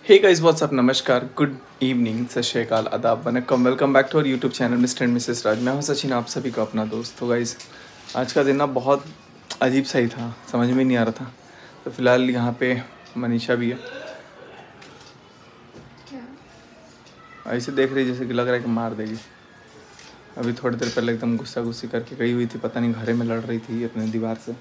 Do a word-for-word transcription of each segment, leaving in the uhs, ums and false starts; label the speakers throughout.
Speaker 1: हे guys what's up, नमस्कार, good evening, सत श्री अकाल, आदाब, वनक्कम, welcome back to our YouTube channel Mr and Mrs Raj. मैं हूं सचिन, आप सभी को अपना दोस्त। तो गाइस आज का दिन ना बहुत अजीब सा ही था, समझ में नहीं आ रहा था। तो फिलहाल यहाँ पे मनीषा भी है, ऐसे देख रही जैसे कि लग रहा है कि मार देगी। अभी थोड़ी देर पहले एकदम गुस्सा गुस्सी करके गई हुई थी, पता नहीं घरे में लड़ रही थी अपने दीवार से।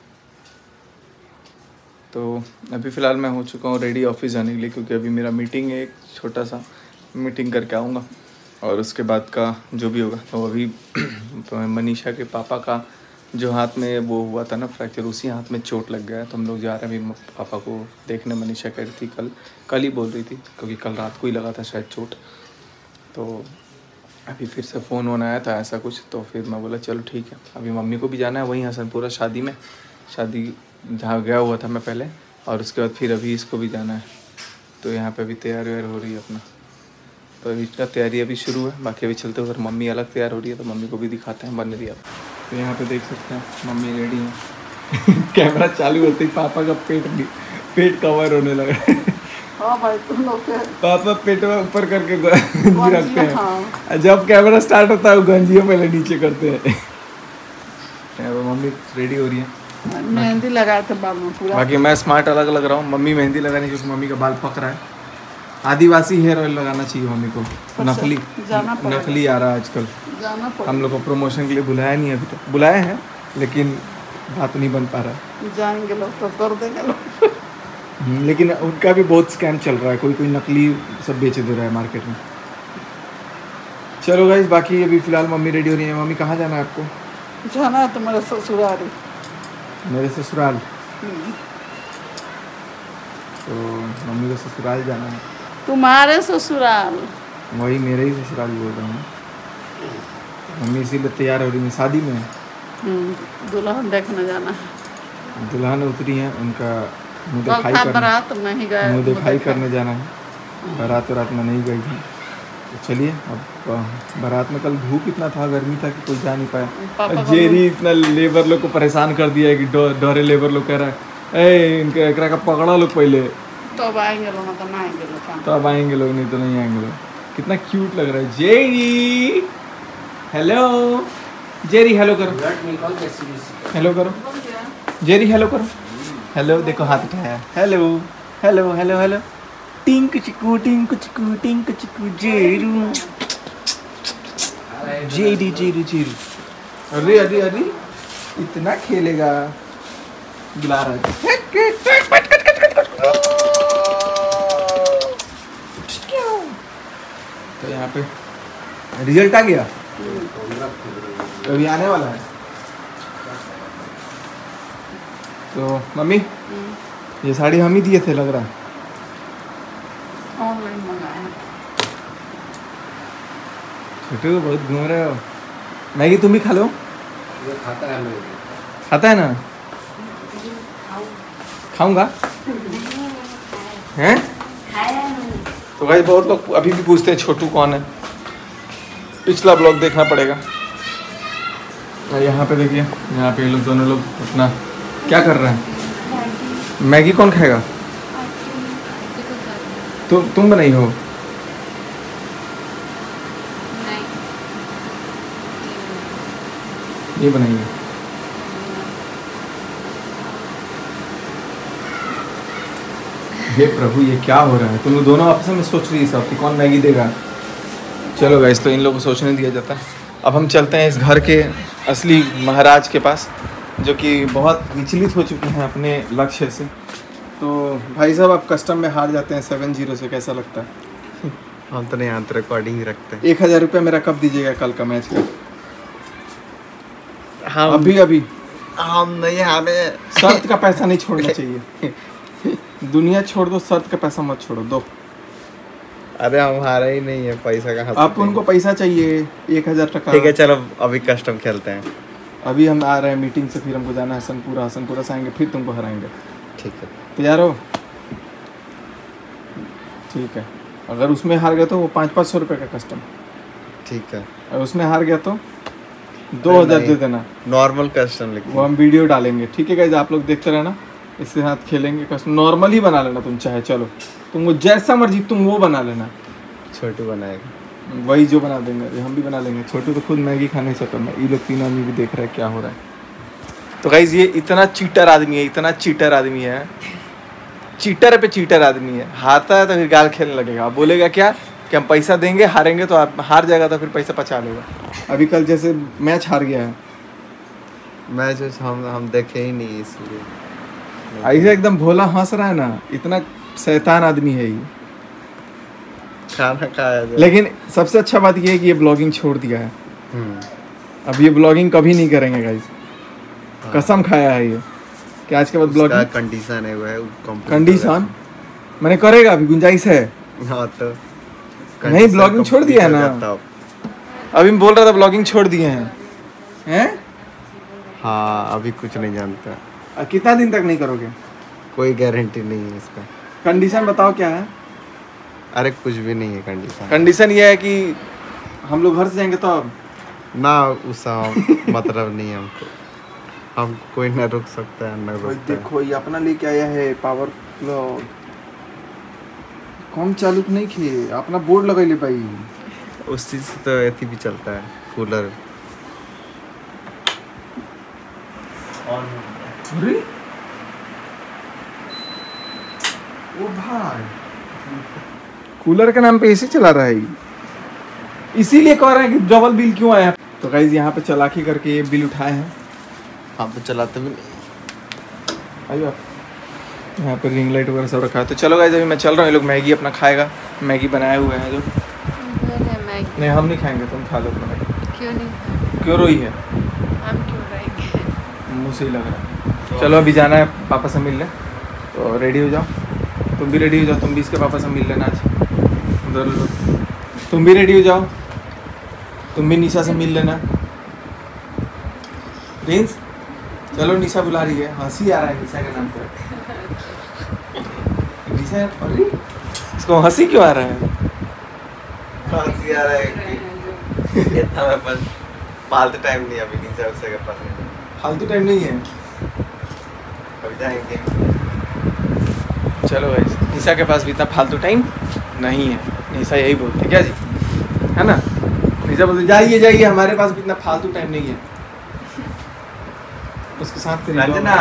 Speaker 1: तो अभी फ़िलहाल मैं हो चुका हूँ रेडी ऑफिस जाने के लिए, क्योंकि अभी मेरा मीटिंग है, एक छोटा सा मीटिंग करके आऊँगा और उसके बाद का जो भी होगा। तो अभी मनीषा के पापा का जो हाथ में वो हुआ था ना फ्रैक्चर, उसी हाथ में चोट लग गया है। तो हम लोग जा रहे हैं अभी पापा को देखने। मनीषा कह रही थी कल कल ही बोल रही थी, क्योंकि कल रात को ही लगा था शायद चोट। तो अभी फिर से फ़ोन वोन आया था ऐसा कुछ, तो फिर मैं बोला चलो ठीक है। अभी मम्मी को भी जाना है वहीं हसनपुरा शादी में, शादी जहाँ गया हुआ था मैं पहले, और उसके बाद फिर अभी इसको भी जाना है। तो यहाँ पे अभी तैयारी वैयार हो रही है अपना। तो अभी इसका तैयारी अभी शुरू है, बाकी अभी चलते हुए मम्मी अलग तैयार हो रही है तो मम्मी को भी दिखाते हैं बन रही है। तो यहाँ पे देख सकते हैं मम्मी रेडी है। कैमरा चालू होते ही पापा का पेट पेट कवर होने लगा है।
Speaker 2: हाँ भाई तुम लोग
Speaker 1: पापा पेट में ऊपर करके रखते हैं। हाँ। जब कैमरा स्टार्ट होता है वो गंजियों पहले नीचे करते हैं। मम्मी रेडी हो रही है,
Speaker 2: मेहंदी लगाए थे बाल में पूरा।
Speaker 1: बाकी मैं स्मार्ट अलग लग रहा हूँ। मम्मी मेहंदी लगाने क्योंकि मम्मी का बाल पक रहा है। आदिवासी हेयर ऑयल लगाना चाहिए मम्मी को, नकली नकली आ रहा है आजकल। हम लोग को प्रमोशन के लिए बुलाया नहीं अभी तक, बुलाए हैं लेकिन बात नहीं बन पा रहा है।
Speaker 2: जाएंगे लोग तो कर देंगे लोग।
Speaker 1: लेकिन उनका भी बहुत स्कैम चल रहा है, कोई कोई नकली सब बेच दे रहा है मार्केट में। चलो गाइस, बाकी अभी फिलहाल मम्मी रेडी हो रही है। मम्मी कहाँ जाना है आपको?
Speaker 2: जाना है तुम्हारे ससुराल।
Speaker 1: मेरे ससुराल? तो मम्मी को ससुराल जाना है।
Speaker 2: तुम्हारे ससुराल?
Speaker 1: वही मेरे ही ससुराल बोल रहा हूँ। मम्मी इसीलिए तैयार हो रही है, शादी में
Speaker 2: दुल्हन देखने जाना है।
Speaker 1: दुल्हन उतरी है, उनका मुँह दिखाई करने मुँह दिखाई करने जाना है। बारात रात में नहीं गई थी। तो चलिए, अब बारात में कल धूप इतना था, गर्मी था कि कोई जा नहीं पाया। जेरी इतना लेबर लोग को परेशान कर दिया है कि डोरे लेबर लोग कह रहा है ए इनके एकरा का पकड़ा लोग पहले,
Speaker 2: तब आएंगे लोग, तो नहीं आएंगे लोग,
Speaker 1: तब आएंगे लोग, नहीं तो नहीं आएंगे लोग। कितना क्यूट लग रहा है जेरी। हेलो जेरी, हेलो करो, हेलो करो जेरी, हेलो करो, हेलो। देखो हाथ उठाया, हेलो हेलो हेलो हेलो। टिंक चिकू टिंक चिकू टिंक चिकू जेरू जेरी जेरू जेरू। अरे अरे अरे इतना खेलेगा, बुला रहा है। तो यहाँ पे रिजल्ट आ गया, अभी आने वाला है। तो मम्मी ये साड़ी हम ही दिए थे लग रहा है।
Speaker 2: ऑनलाइन मंगाया।
Speaker 1: छोटू बहुत घूम रहे हो। मैगी तुम भी खा लो।
Speaker 3: ये खाता है मैं।
Speaker 1: खाता है ना? खाऊंगा हैं? तो भाई बहुत लोग अभी भी पूछते हैं छोटू कौन है, पिछला ब्लॉग देखना पड़ेगा। यहाँ पे देखिए, यहाँ पे लोग दोनों लोग अपना क्या कर रहे हैं। मैगी कौन खाएगा? तो तुम बनाई हो?
Speaker 4: नहीं,
Speaker 1: ये बनाई है। हे प्रभु, ये क्या हो रहा है? तुम लोग दोनों आपस में सोच रही है सब कि कौन मैगी देगा। चलो गाइस, तो इन लोगों को सोचने दिया जाता है। अब हम चलते हैं इस घर के असली महाराज के पास, जो कि बहुत विचलित हो चुके हैं अपने लक्ष्य से। तो भाई साहब, आप कस्टम में हार जाते हैं सेवन जीरो से, कैसा लगता है?
Speaker 3: हम तो नहीं यहाँ तो रिकॉर्डिंग ही रखते हैं।
Speaker 1: एक हज़ार रुपया मेरा कब दीजिएगा कल का मैच का?
Speaker 3: हम
Speaker 1: अभी अभी
Speaker 3: हम नहीं हारे।
Speaker 1: शर्त का पैसा नहीं छोड़ना चाहिए। दुनिया छोड़ दो, शर्त का पैसा मत छोड़ो, दो।
Speaker 3: अरे हम हारे ही नहीं है, पैसा कहाँ से
Speaker 1: आपको उनको पैसा चाहिए एक हज़ार टका।
Speaker 3: ठीक है, चलो अभी कस्टम खेलते हैं।
Speaker 1: अभी हम आ रहे हैं मीटिंग से, फिर हमको जाना है हसनपुरा। हसनपुरा से आएंगे फिर तुमको हराएंगे।
Speaker 3: ठीक है,
Speaker 1: तैयार हो? ठीक है। अगर उसमें हार गया तो वो पाँच पाँच सौ रुपये का कस्टम।
Speaker 3: ठीक है।
Speaker 1: और उसमें हार गया तो दो हज़ार दे देना।
Speaker 3: नॉर्मल कस्टम लिख,
Speaker 1: वो हम वीडियो डालेंगे। ठीक है गाइस, आप लोग देखते रहना, इसके साथ खेलेंगे। कस्टम नॉर्मल ही बना लेना तुम चाहे। चलो तुमको जैसा मर्जी तुम वो बना लेना।
Speaker 3: छोटू बनाएगा।
Speaker 1: वही जो बना देंगे हम भी बना लेंगे। छोटू तो खुद मैगी खाने से मैं ये लोग तीनों आदमी भी देख रहे हैं क्या हो रहा है। तो गाइस ये इतना चीटर आदमी है, इतना चीटर आदमी है, चीटर पे चीटर आदमी है। हारता है तो फिर गाल खेलने लगेगा, बोलेगा क्या कि हम पैसा देंगे, हारेंगे तो आप हार जाएगा तो फिर पैसा पचा लेगा। अभी कल जैसे मैच हार गया है,
Speaker 3: मैच हम हम देखे ही नहीं इसलिए।
Speaker 1: ऐसे एकदम भोला हंस रहा है ना, इतना शैतान आदमी है ये।
Speaker 3: खाना खाया जाए।
Speaker 1: लेकिन सबसे अच्छा बात ये है कि ये ब्लॉगिंग छोड़ दिया है। अब ये ब्लॉगिंग कभी नहीं करेंगे गाइस, कसम खाया है ये कि आज के बाद ब्लॉगिंग
Speaker 3: कंडीशन है वो है
Speaker 1: कंडीशन मैंने करेगा, अभी गुंजाइश है।
Speaker 3: हाँ तो
Speaker 1: नहीं ब्लॉगिंग छोड़ दिया है ना, अभी मैं बोल रहा था ब्लॉगिंग छोड़ दिए हैं हैं।
Speaker 3: हाँ अभी कुछ नहीं जानता।
Speaker 1: और कितना दिन तक नहीं करोगे?
Speaker 3: कोई गारंटी नहीं है इसका।
Speaker 1: कंडीशन बताओ क्या है?
Speaker 3: अरे कुछ भी नहीं है कंडीशन।
Speaker 1: कंडीशन ये है कि हम लोग घर से जाएंगे तो अब
Speaker 3: ना उसका मतलब नहीं है हमको, हम कोई ना रुक सकता है ना रुक।
Speaker 1: देखो ये अपना लेके आया है पावर प्लग, कौन चालू तो नहीं किए, अपना बोर्ड लगा ले भाई।
Speaker 3: उस चीज से तो ऐसी भी चलता है कूलर।
Speaker 1: अरे ओ भाई कूलर के नाम पे एसी चला रहा है, इसीलिए कह रहे हैं कि डबल बिल क्यों आया। तो गाइस यहाँ पे चालाकी करके ये बिल उठाए हैं।
Speaker 3: हम तो चलाते भी नहीं।
Speaker 1: आइए आप, यहाँ पर रिंग लाइट वगैरह सब रखा है। तो चलो गाइस अभी मैं चल रहा हूँ, ये लोग मैगी अपना खाएगा, मैगी बनाए हुए हैं जो।
Speaker 2: मैगी
Speaker 1: नहीं हम नहीं खाएंगे, तुम खा लो मैगी।
Speaker 2: क्यों नहीं?
Speaker 1: क्यों रोई है?
Speaker 2: हम क्यों रहेंगे?
Speaker 1: मुँह से ही लग रहा है। चलो अभी जाना है पापा से मिलने, तो रेडी हो जाओ। तुम भी रेडी हो जाओ, तुम भी इसके पापा से मिल लेना आज। उधर लो, तुम भी रेडी हो जाओ, तुम भी निशा से मिल लेना। प्रिंस चलो, निशा बुला रही है, हंसी आ रहा है निशा के नाम पर। निशा अरे इसको हंसी क्यों आ रहा है?
Speaker 3: हंसी आ रहा है कि इतना मेरे पास फालतू टाइम नहीं अभी निशा उससे के पास नहीं।
Speaker 1: फालतू टाइम नहीं है,
Speaker 3: अभी जाएंगे।
Speaker 1: चलो गाइस निशा के पास भी इतना फालतू टाइम नहीं है। निशा यही बोलती क्या जी, है ना? निशा बोलती जाइए जाइए, हमारे पास भी इतना फालतू टाइम नहीं है। उसके साथ
Speaker 3: रंजना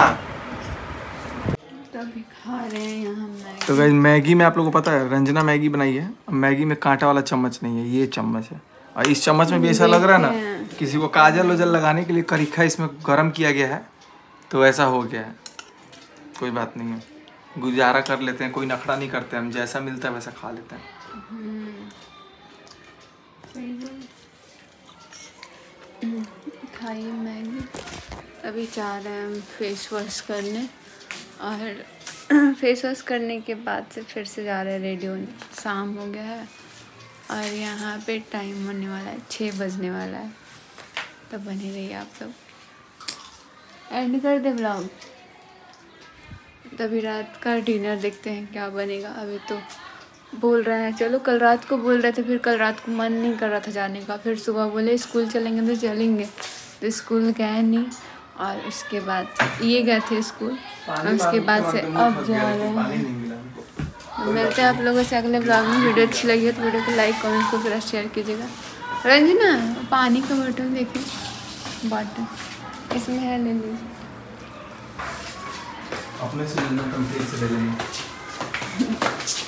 Speaker 2: तभी खा रहे हैं यहाँ मैगी।
Speaker 1: तो गाइस मैगी में आप लोगों को पता है रंजना मैगी बनाई है। मैगी में कांटा वाला चम्मच नहीं है, ये चम्मच है। और इस चम्मच में भी ऐसा लग रहा है ना किसी को काजल वजल लगाने के लिए करीखा इसमें गर्म किया गया है, तो ऐसा हो गया है। कोई बात नहीं है, गुजारा कर लेते हैं, कोई नखड़ा नहीं करते, हम जैसा मिलता है वैसा खा लेते हैं।
Speaker 2: खाइए मैगी। अभी जा रहे हैं हम फेस वॉश करने, और फेस वॉश करने के बाद से फिर से जा रहे हैं रेडी होने। शाम हो गया है और यहाँ पे टाइम होने वाला है, छः बजने वाला है। तो बने रहिए आप लोग, एंड कर दे ब्लॉग। तभी रात का डिनर देखते हैं क्या बनेगा। अभी तो बोल रहे हैं चलो, कल रात को बोल रहे थे, फिर कल रात को मन नहीं कर रहा था जाने का। फिर सुबह बोले स्कूल चलेंगे तो चलेंगे, तो स्कूल गए नहीं। और उसके बाद ये गए थे स्कूल, और उसके बाद से अब जा रहे हैं। मिलते हैं आप लोगों से अगले ब्लॉग में। वीडियो अच्छी लगी है तो वीडियो को लाइक कमेंट को फिर शेयर कीजिएगा। रंजना पानी का बोतल देखिए, बॉटल इसमें है, ले लीजिए।
Speaker 1: अपने से लेना, तुम से ले लेना।